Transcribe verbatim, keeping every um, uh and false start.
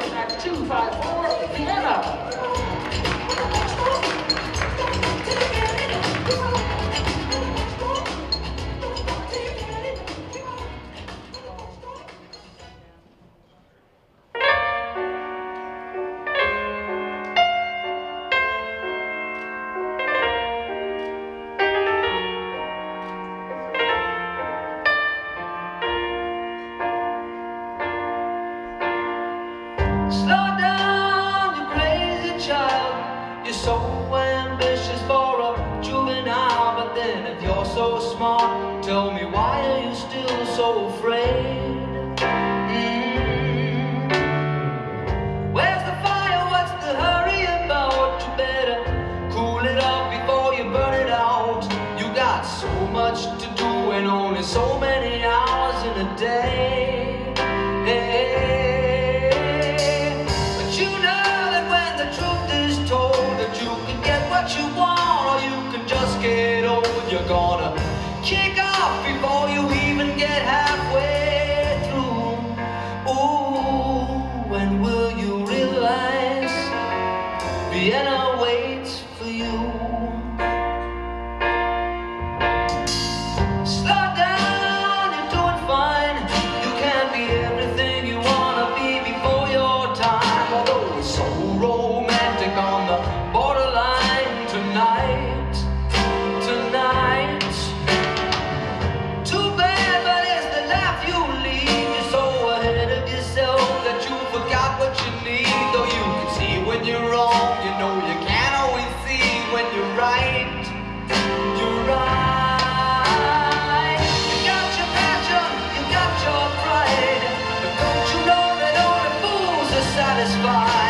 SESAC two five four, Vienna. Slow down, you crazy child. You're so ambitious for a juvenile, but then if you're so smart, tell me, why are you still so afraid? Mm. Where's the fire? What's the hurry about? You better cool it off before you burn it out. You got so much to do and only so many hours in a day. Hey. What you want, or you can just get old. You're gonna kick off before you even get halfway through. Ooh, when will you realize Vienna waits for you? Slow down, you're doing fine. You can't be everything you wanna be before your time. Although it's so romantic on the borderline. Tonight, tonight, too bad, but it's the life you lead. You're so ahead of yourself that you forgot what you need. Though you can see when you're wrong, you know you can't always see when you're right. You're right. You got your passion, you got your pride, but don't you know that only fools are satisfied?